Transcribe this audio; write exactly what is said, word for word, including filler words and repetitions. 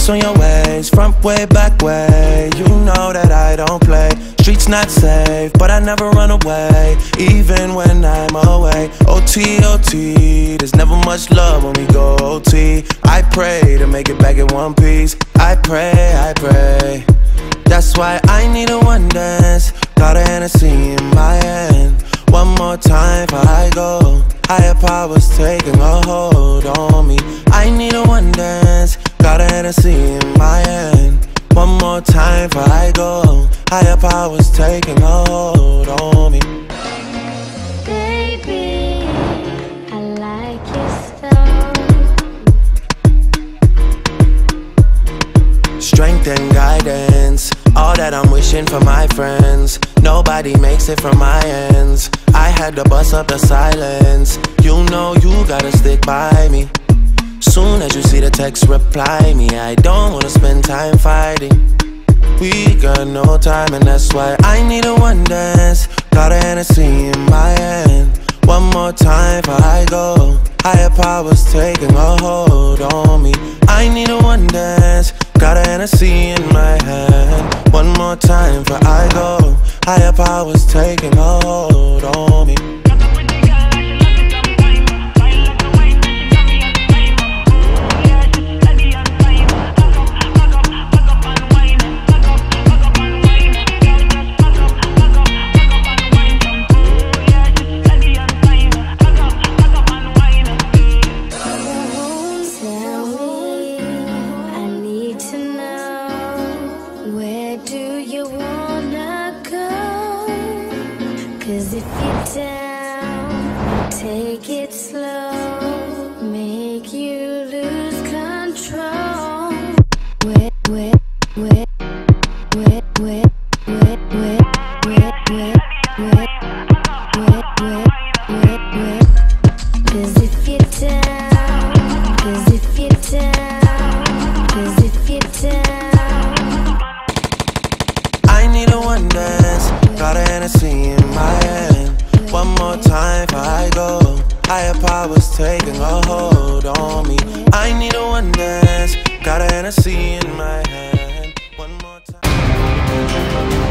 on your ways, front way, back way. You know that I don't play. Streets not safe, but I never run away, even when I'm away. O T, O T, there's never much love when we go O T. I pray to make it back in one piece. I pray, I pray. That's why I need a one dance. Got a Hennessy in my hand. One more time before I go. Higher powers taking a hold on me. I need a one dance. Got a Hennessy in my hand. One more time before I go. Higher powers taking a hold on me. Baby, I like your style. Strength and guidance, all that I'm wishing for my friends. Nobody makes it from my ends. I had to bust up the silence. You know you gotta stick by me. Soon as you see the text, reply me. I don't wanna spend time fighting. We got no time, and that's why I need a one dance. Got a Hennessy in my hand. One more time before I go. Higher powers taking a hold on me. I need a one dance. Got a Hennessy in my hand. One more time before I go. Higher powers taking a hold on me. Cause if you're down, take it slow, make you lose control. Wet, wet, wet, wet, wet, wet, wet, wet, wet, wet, wet, wet, wet, wet. Cause if you're down, cause if you're down, cause if you're down. I need a one dance. Got a Hennessy in my hand. One more time before I go. Higher powers taking a hold on me. I need a one dance. Got a Hennessy in my hand. One more time.